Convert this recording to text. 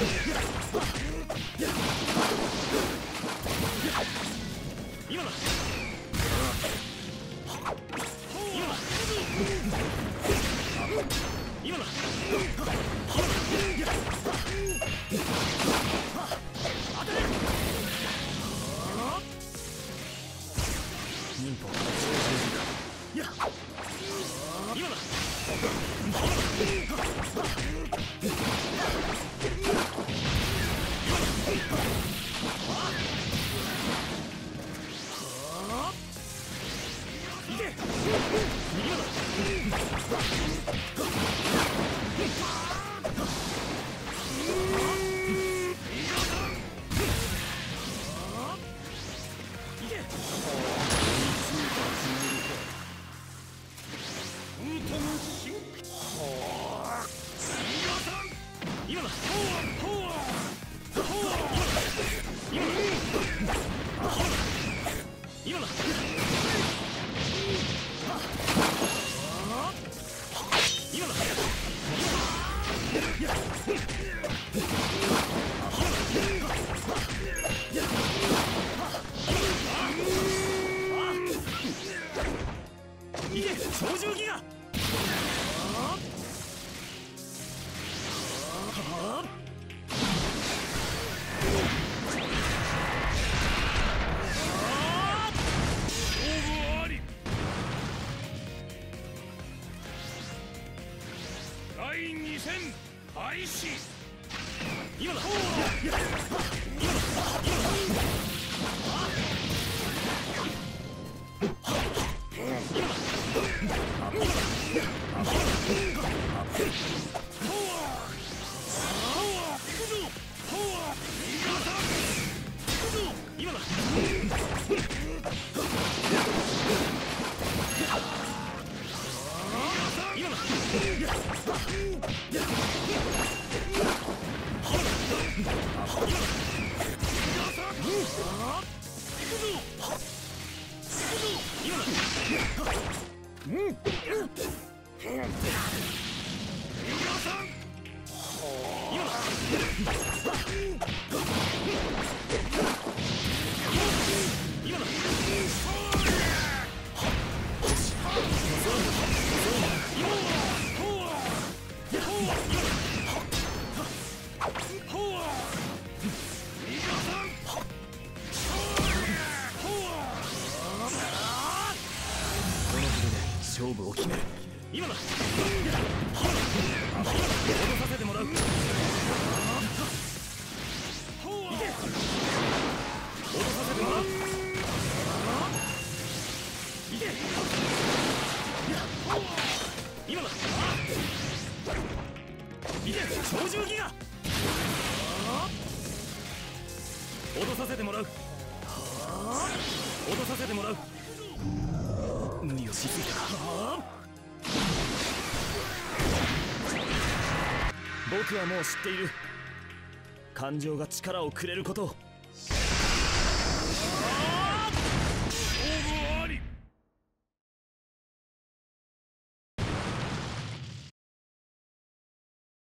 今だ。今だ。当てる。忍法や今だ。いけ。今だ。超重ギガ。第2戦開始。今だ。勝負を決める。今だ。戻させてもらう。いけ。戻させてもらう。いけ。今だ。いけ。超重ギガ。戻させてもらう。戻させてもらう。無理をしすぎたか。僕はもう知っている。感情が力をくれることを。